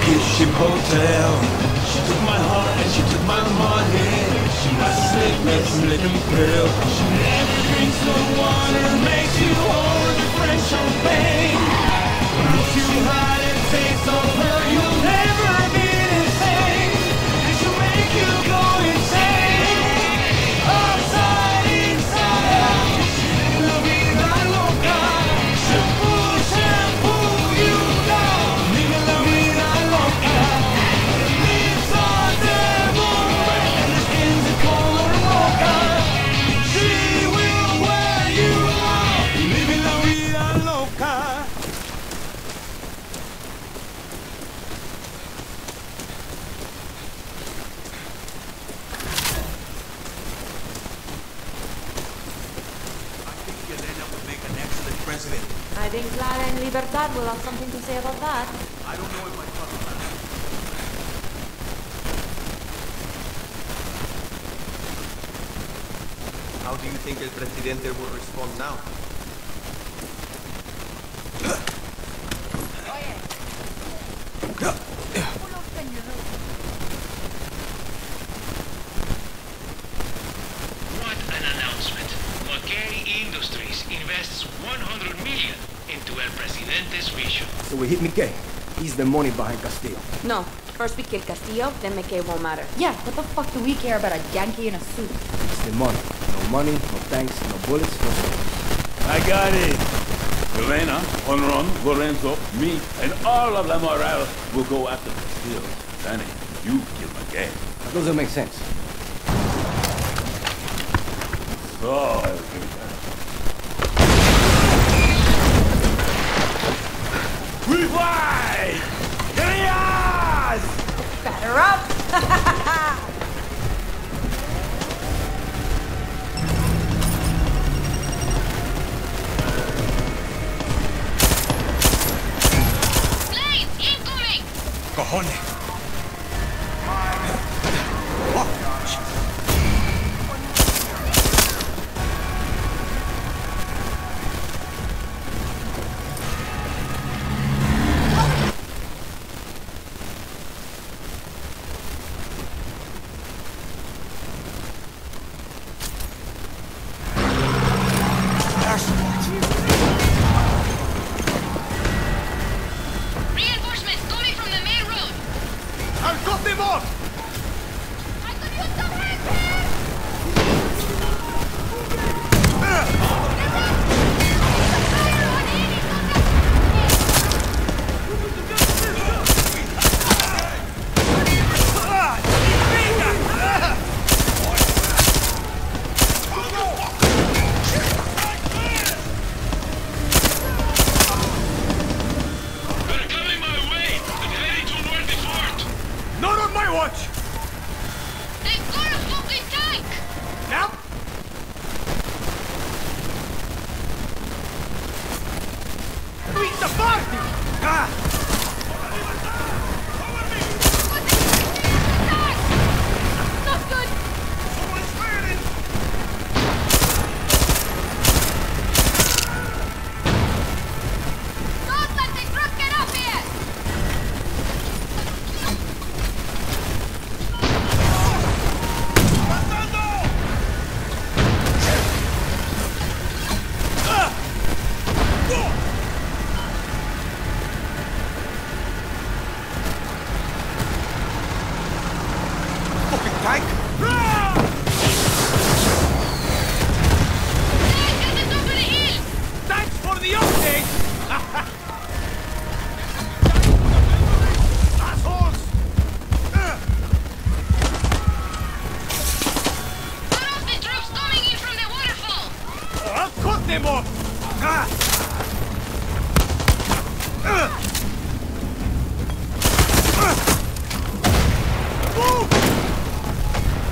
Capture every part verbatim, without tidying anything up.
Ship Hotel. She took my heart and she took my money. She was slick, makes me living pill. She never drinks no water, makes you hold the French champagne. If you had a taste of her, you'll never be the same. And she'll make you go insane. Upside, inside out. La vida loca. Shampoo, shampoo, you know. Live la vida loca. Lips are devil and the skin's a color mocha. She will wear you out. Live la vida loca. President. I think Clara and Libertad will have something to say about that. I don't know if I talk about it. How do you think El Presidente will respond now? What an announcement! Mackay Industries invests one hundred million into El Presidente's vision. So we hit Mickey. He's the money behind Castillo. No. First we kill Castillo, then McKay won't matter. Yeah, what the fuck do we care about a Yankee in a suit? It's the money. No money, no tanks, no bullets, no soldiers. I got it. Elena, Honron, Lorenzo, me, and all of La Moral will go after Castillo. Danny, you kill McKay. That doesn't make sense. So, we fly! Yes! Batter up! Blade, incoming! Cojones! Reinforcements coming from the main road! I'll cut them off! I could use some help here! They're coming my way and heading toward the fort! Not on my watch! They've got a fucking tank! Now? Meet the party! Ah! Not good! Someone's firing! Don't let the truck get up here! Fucking tank! Tank at the top of the hill! Thanks for the update! Assholes! Cut off the troops coming in from the waterfall! Oh, I'll cut them off! Ah! Move!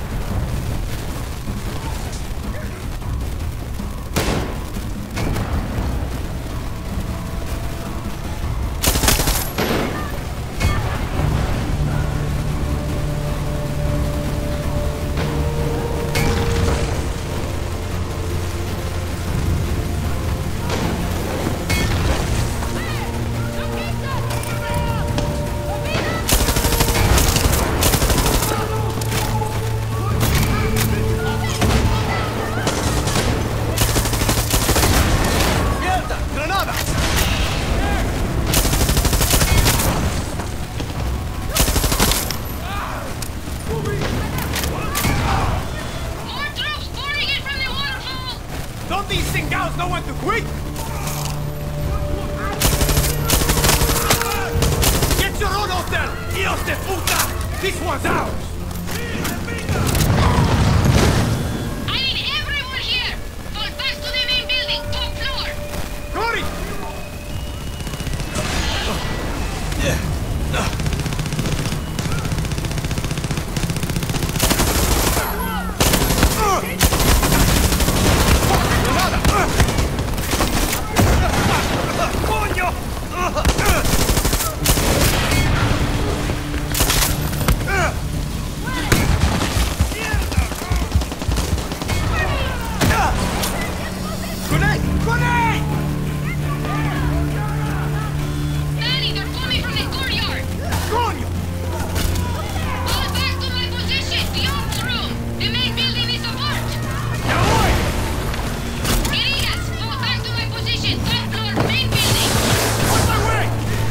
Vamos no one to quit! Get your own hotel! Dios de puta! This one's ours! I need everyone here! Fall back to the main building, top floor! Cory! Danny, they're coming from the courtyard! Coño! Fall back to my position, the ops room! The main building is apart! ¡Ya voy! Guerrillas, fall back to my position, top floor, main building! ¡On my way!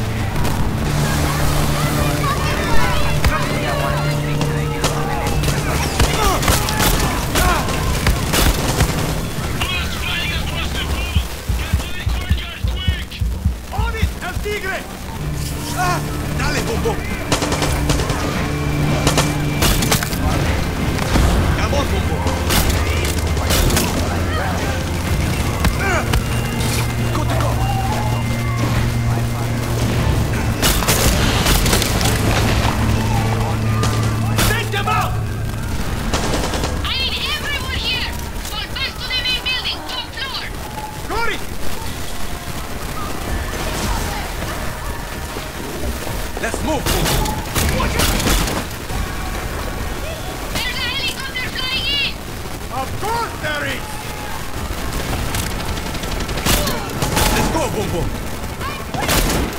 Bullets flying across the pool! Get to the courtyard quick! ¡On it, El Tigre! ¡Ah! ¡Dale, Bombo! ¡Vamos, Bombo! ¡Ah! Go to go! Take them out! I need everyone here! Fall back to the main building, top floor! Cory! Let's move! There's a helicopter flying in! Of course there is! Let's go, Boom Boom!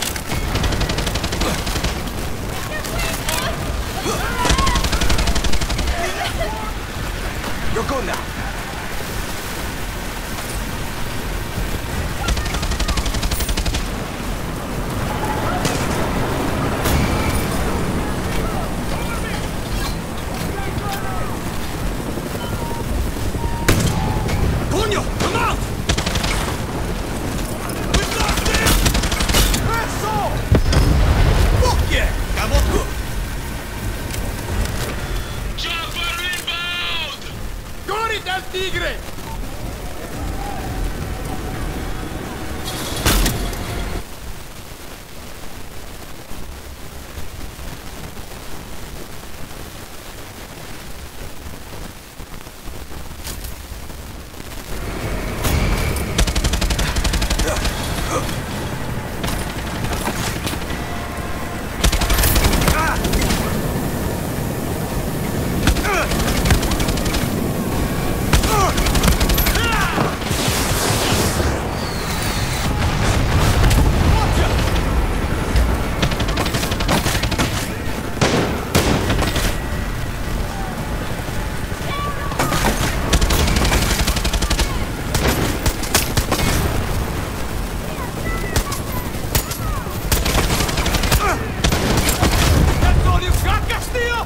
You're good now. Coño, come out! We lost him! Eso! Fuck yeah! Vamos good! Chopper inbound! ¡Got it, El Tigre! That's all you got, Castillo?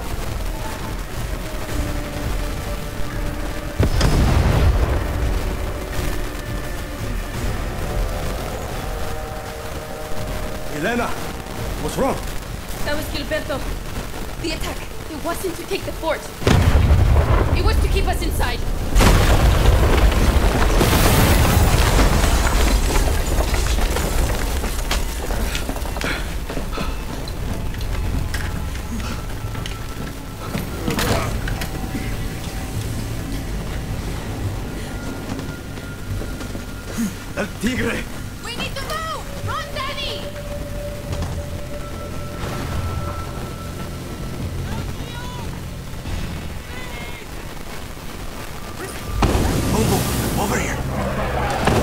Elena, what's wrong? That was Gilberto. The attack. It wasn't to take the fort. It was to keep us inside. El Tigre! We need to move! Run, Danny! Boom Boom, over here!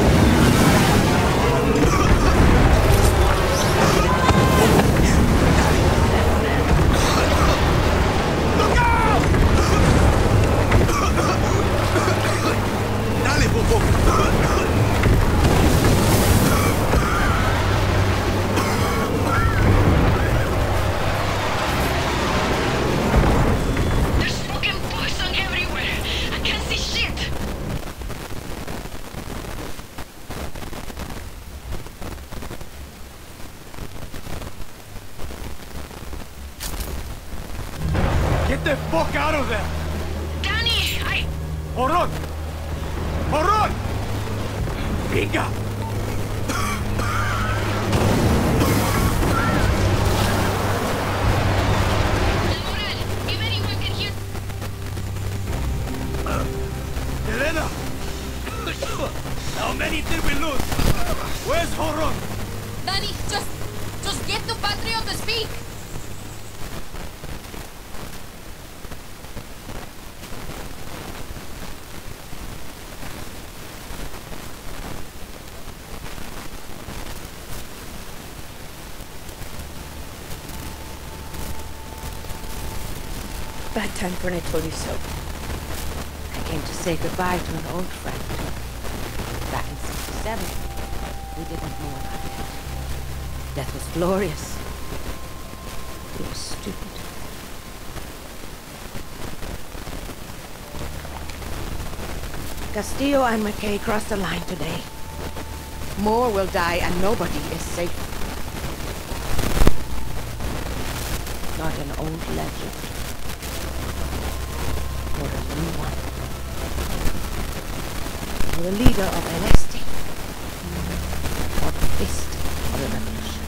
Look out! Dale, Boom Boom! Get the fuck out of there! Danny, I... Hold on! Hold on! Venga! Lamoral, if anyone can hear... Elena! How many did we lose? Where's Horon? Danny, just... just get to Patriot to speak! Bad time when I told you so. I came to say goodbye to an old friend. Back in sixty-seven, we didn't know about death. Death was glorious. We were stupid. Castillo and McKay crossed the line today. More will die and nobody is safe. Not an old legend. Or a new one. Or the leader of El Este. Or the fist of the revolution.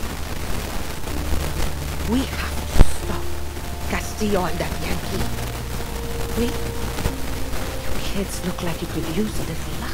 We have to stop Castillo and that Yankee. We... You kids look like you could use a little